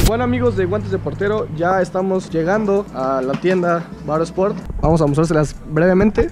Bueno, amigos de Guantes de Portero, ya estamos llegando a la tienda Bar Sport. Vamos a mostrárselas brevemente.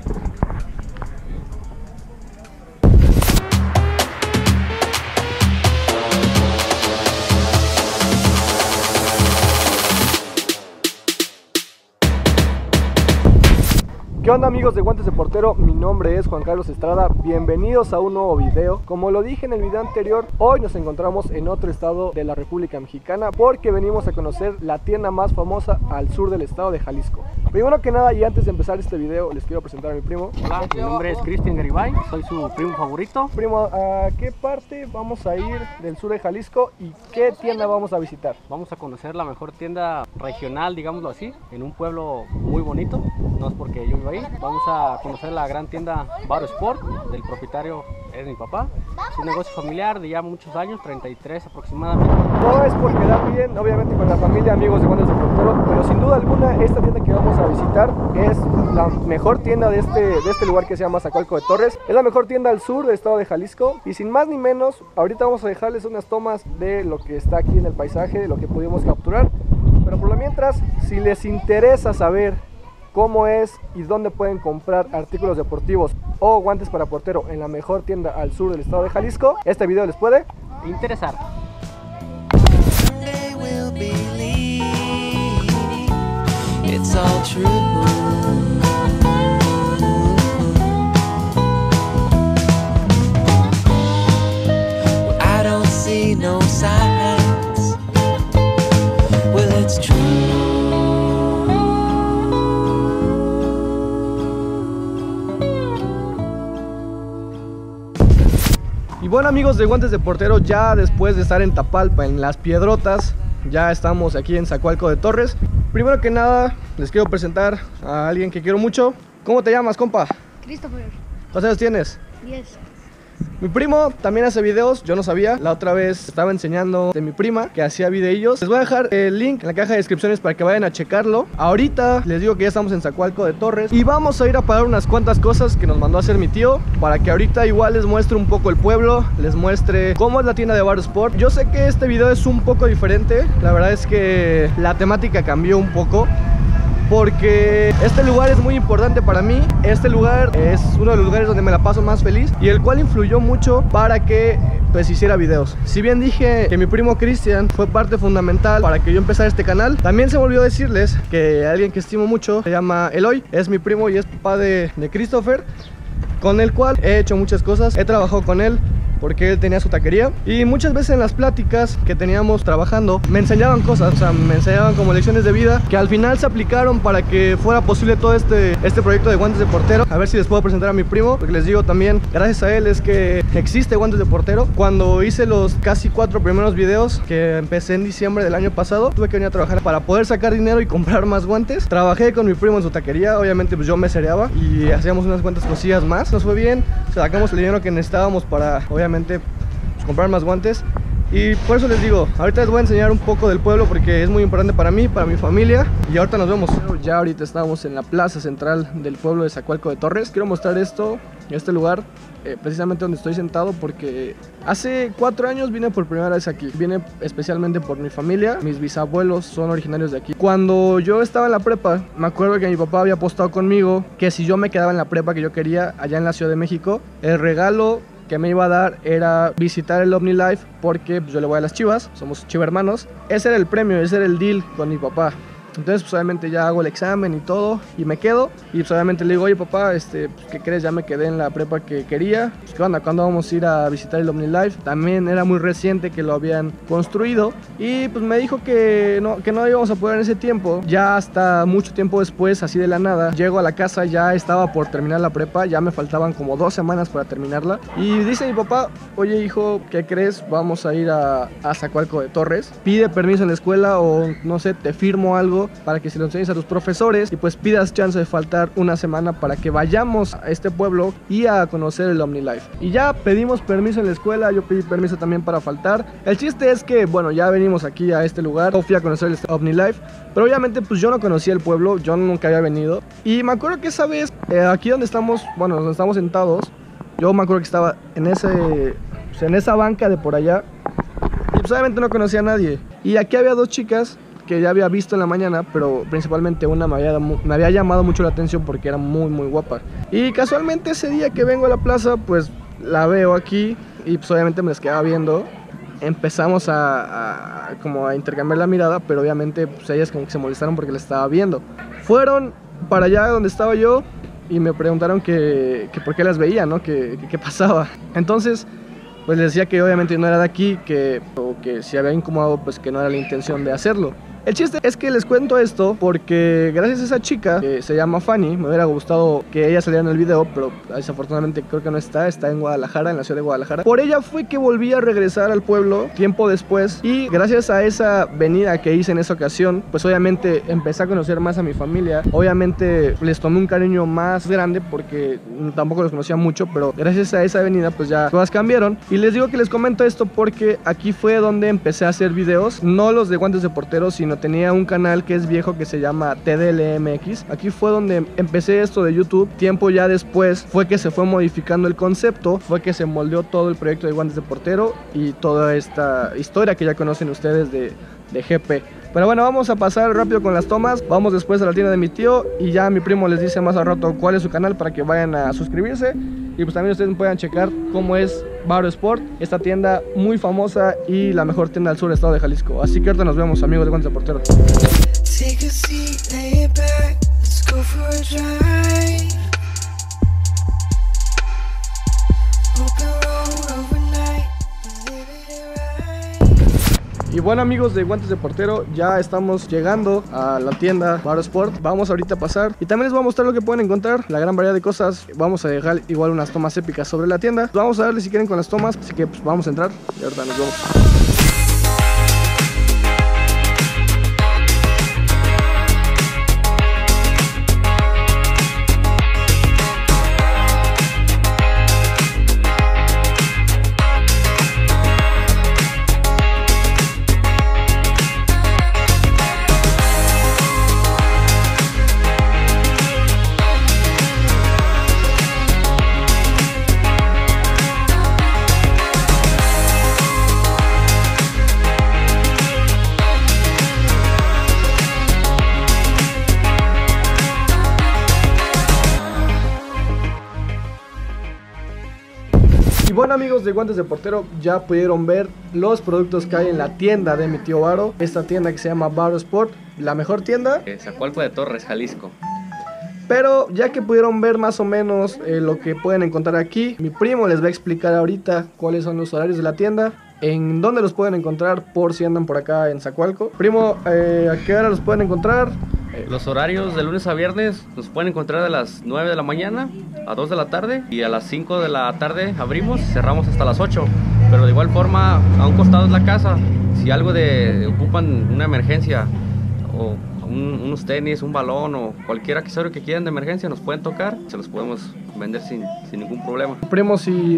¿Qué onda, amigos de Guantes de Portero? Mi nombre es Juan Carlos Estrada, bienvenidos a un nuevo video. Como lo dije en el video anterior, hoy nos encontramos en otro estado de la República Mexicana porque venimos a conocer la tienda más famosa al sur del estado de Jalisco. Primero que nada, y antes de empezar este video, les quiero presentar a mi primo. Hola, mi nombre es Cristian Garibay, soy su primo favorito. Primo, ¿a qué parte vamos a ir del sur de Jalisco y qué tienda vamos a visitar? Vamos a conocer la mejor tienda regional, digámoslo así, en un pueblo muy bonito, no es porque yo vivo ahí. Vamos a conocer la gran tienda Bar Sport, del propietario es mi papá. Es un negocio familiar de ya muchos años, 33 aproximadamente. No es por quedar bien, obviamente con la familia, amigos de Guantes de Portero, pero sin duda alguna esta tienda que vamos a visitar es la mejor tienda de este lugar que se llama Zacualco de Torres. Es la mejor tienda al sur del estado de Jalisco y sin más ni menos, ahorita vamos a dejarles unas tomas de lo que está aquí en el paisaje, de lo que pudimos capturar. Pero por lo mientras, si les interesa saber cómo es y dónde pueden comprar artículos deportivos o guantes para portero en la mejor tienda al sur del estado de Jalisco, este video les puede interesar. Y bueno, amigos de Guantes de Portero, ya después de estar en Tapalpa, en Las Piedrotas, ya estamos aquí en Zacualco de Torres. Primero que nada, les quiero presentar a alguien que quiero mucho. ¿Cómo te llamas, compa? Christopher. ¿Cuántos años tienes? 10. Mi primo también hace videos, yo no sabía. La otra vez estaba enseñando de mi prima que hacía videillos. Les voy a dejar el link en la caja de descripciones para que vayan a checarlo. Ahorita les digo que ya estamos en Zacualco de Torres y vamos a ir a pagar unas cuantas cosas que nos mandó a hacer mi tío, para que ahorita igual les muestre un poco el pueblo, les muestre cómo es la tienda de Bar Sport. Yo sé que este video es un poco diferente, la verdad es que la temática cambió un poco, porque este lugar es muy importante para mí. Este lugar es uno de los lugares donde me la paso más feliz y el cual influyó mucho para que pues hiciera videos. Si bien dije que mi primo Cristian fue parte fundamental para que yo empezara este canal, también se me olvidó decirles que alguien que estimo mucho se llama Eloy, es mi primo y es papá de Christopher, con el cual he hecho muchas cosas, he trabajado con él porque él tenía su taquería y muchas veces en las pláticas que teníamos trabajando me enseñaban cosas, o sea, me enseñaban como lecciones de vida que al final se aplicaron para que fuera posible todo este proyecto de Guantes de Portero. A ver si les puedo presentar a mi primo, porque les digo también, gracias a él es que existe Guantes de Portero. Cuando hice los casi 4 primeros videos que empecé en diciembre del año pasado, tuve que venir a trabajar para poder sacar dinero y comprar más guantes. Trabajé con mi primo en su taquería, obviamente pues yo me cereaba y hacíamos unas cuantas cosillas más. Nos fue bien, sacamos el dinero que necesitábamos para obviamente pues, comprar más guantes. Y por eso les digo, ahorita les voy a enseñar un poco del pueblo porque es muy importante para mí, para mi familia. Y ahorita nos vemos. Ya ahorita estamos en la plaza central del pueblo de Zacualco de Torres. Quiero mostrar este lugar, precisamente donde estoy sentado, porque hace 4 años vine por primera vez aquí. Vine especialmente por mi familia, mis bisabuelos son originarios de aquí. Cuando yo estaba en la prepa, me acuerdo que mi papá había apostado conmigo que si yo me quedaba en la prepa que yo quería allá en la Ciudad de México, el regalo que me iba a dar era visitar el OmniLife, porque pues, yo le voy a las Chivas, somos chivermanos. Ese era el premio, ese era el deal con mi papá. Entonces pues obviamente ya hago el examen y todo y me quedo. Y pues obviamente le digo, oye papá, pues, ¿qué crees? Ya me quedé en la prepa que quería. Pues, ¿qué onda? ¿Cuándo vamos a ir a visitar el OmniLife? También era muy reciente que lo habían construido. Y pues me dijo que no íbamos a poder en ese tiempo. Ya hasta mucho tiempo después, así de la nada, llego a la casa, ya estaba por terminar la prepa. Ya me faltaban como 2 semanas para terminarla. Y dice mi papá, oye hijo, ¿qué crees? Vamos a ir a Zacualco de Torres. Pide permiso en la escuela o no sé, te firmo algo para que se lo enseñes a tus profesores y pues pidas chance de faltar una semana para que vayamos a este pueblo y a conocer el OmniLife. Y ya pedimos permiso en la escuela, yo pedí permiso también para faltar. El chiste es que, bueno, ya venimos aquí a este lugar, yo fui a conocer el OmniLife, pero obviamente pues yo no conocía el pueblo, yo nunca había venido. Y me acuerdo que esa vez, aquí donde estamos, bueno, donde estamos sentados, yo me acuerdo que estaba en esa banca de por allá. Y pues obviamente no conocía a nadie. Y aquí había dos chicas que ya había visto en la mañana, pero principalmente una me había llamado mucho la atención porque era muy guapa. Y casualmente ese día que vengo a la plaza, pues la veo aquí y pues obviamente me las quedaba viendo. Empezamos como a intercambiar la mirada, pero obviamente pues ellas como que se molestaron porque la estaba viendo. Fueron para allá donde estaba yo y me preguntaron que por qué las veía, ¿no? Que qué pasaba. Entonces pues les decía que obviamente no era de aquí, o que si había incomodado, pues que no era la intención de hacerlo. El chiste es que les cuento esto porque gracias a esa chica que se llama Fanny, me hubiera gustado que ella saliera en el video, pero desafortunadamente creo que no está en Guadalajara, en la ciudad de Guadalajara. Por ella fue que volví a regresar al pueblo tiempo después y gracias a esa venida que hice en esa ocasión, pues obviamente empecé a conocer más a mi familia. Obviamente les tomé un cariño más grande porque tampoco los conocía mucho, pero gracias a esa venida pues ya todas cambiaron. Y les digo que les comento esto porque aquí fue donde empecé a hacer videos, no los de guantes de portero, sino tenía un canal que es viejo que se llama TDLMX. Aquí fue donde empecé esto de YouTube. Tiempo ya después fue que se fue modificando el concepto, fue que se moldeó todo el proyecto de guantes de portero y toda esta historia que ya conocen ustedes de GP. Pero bueno, vamos a pasar rápido con las tomas. Vamos después a la tienda de mi tío y ya mi primo les dice más al rato cuál es su canal para que vayan a suscribirse. Y pues también ustedes puedan checar cómo es Varo Sport, esta tienda muy famosa y la mejor tienda del sur del estado de Jalisco. Así que ahorita nos vemos, amigos de Guantes de Portero. Y bueno, amigos de Guantes de Portero, ya estamos llegando a la tienda Varo Sport. Vamos ahorita a pasar y también les voy a mostrar lo que pueden encontrar, la gran variedad de cosas. Vamos a dejar igual unas tomas épicas sobre la tienda. Vamos a darle si quieren con las tomas, así que pues vamos a entrar y ahorita nos vemos. Y bueno, amigos de Guantes de Portero, ya pudieron ver los productos que hay en la tienda de mi tío Varo. Esta tienda que se llama Varo Sport, la mejor tienda. Zacualco de Torres, Jalisco. Pero ya que pudieron ver más o menos lo que pueden encontrar aquí, mi primo les va a explicar ahorita cuáles son los horarios de la tienda, en dónde los pueden encontrar por si andan por acá en Zacualco. Primo, ¿a qué hora los pueden encontrar? Los horarios de lunes a viernes nos pueden encontrar de las 9 de la mañana a 2 de la tarde y a las 5 de la tarde abrimos, cerramos hasta las 8. Pero de igual forma, a un costado es la casa. Si algo ocupan una emergencia o unos tenis, un balón o cualquier accesorio que quieran de emergencia, nos pueden tocar, se los podemos vender sin ningún problema. Primo,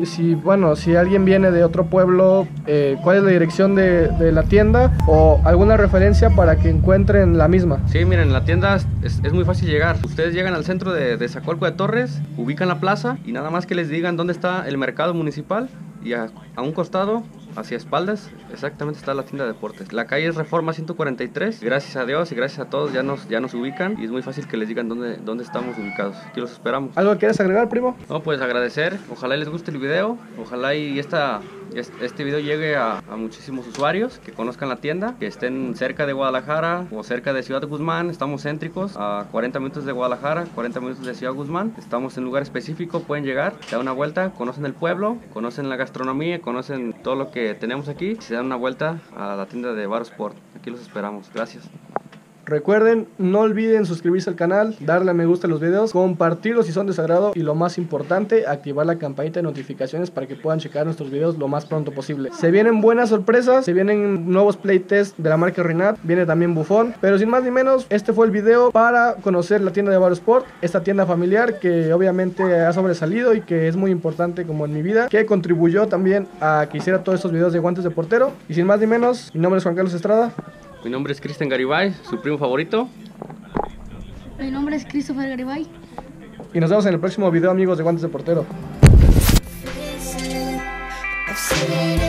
si alguien viene de otro pueblo, ¿cuál es la dirección de la tienda o alguna referencia para que encuentren la misma? Sí, miren, la tienda es muy fácil llegar. Ustedes llegan al centro de Zacualco de Torres, ubican la plaza y nada más que les digan dónde está el mercado municipal y a un costado, hacia espaldas, exactamente está la tienda de deportes. La calle es Reforma 143. Gracias a Dios y gracias a todos ya nos ubican y es muy fácil que les digan dónde estamos ubicados. Aquí los esperamos. ¿Algo que quieras agregar, primo? No, pues agradecer. Ojalá les guste el video. Ojalá y este video llegue a muchísimos usuarios que conozcan la tienda, que estén cerca de Guadalajara o cerca de Ciudad de Guzmán. Estamos céntricos, a 40 minutos de Guadalajara, 40 minutos de Ciudad Guzmán. Estamos en un lugar específico, pueden llegar, se dan una vuelta, conocen el pueblo, conocen la gastronomía, conocen todo lo que tenemos aquí. Se dan una vuelta a la tienda de Varo Sport. Aquí los esperamos. Gracias. Recuerden, no olviden suscribirse al canal, darle a me gusta a los videos, compartirlos si son de su agrado y lo más importante, activar la campanita de notificaciones para que puedan checar nuestros videos lo más pronto posible. Se vienen buenas sorpresas, se vienen nuevos playtests de la marca Rinat, viene también Buffon, pero sin más ni menos, este fue el video para conocer la tienda de Varo Sport, esta tienda familiar que obviamente ha sobresalido y que es muy importante como en mi vida, que contribuyó también a que hiciera todos estos videos de Guantes de Portero. Y sin más ni menos, mi nombre es Juan Carlos Estrada. Mi nombre es Cristian Garibay, su primo favorito. Mi nombre es Christopher Garibay. Y nos vemos en el próximo video, amigos de Guantes de Portero.